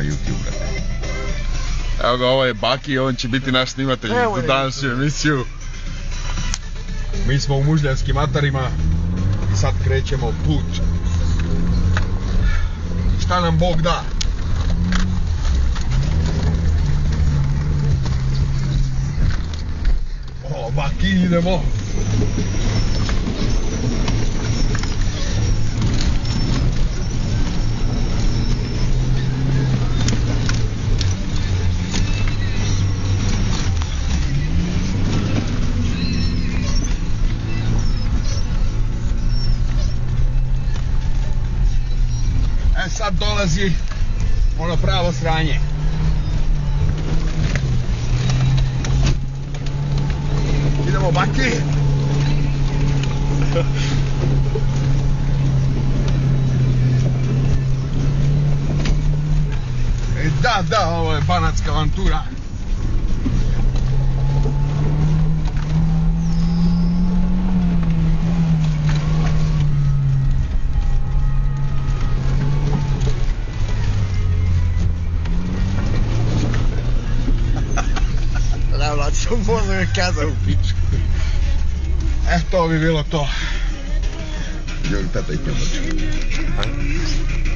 YouTube. Evo ga, ovo je Baki, on će biti naš snimatelj za današnju emisiju. Mi smo u Mužljanskim Atarima i sad krećemo put. Šta nam Bog da? O, Baki, idemo! Sad dolazi ono pravo sranje. Idemo Baki! Da, ovo je banatska avantura. Sam pozor je kaza u pičku. To bi bilo to. Joj, tata i pomoć.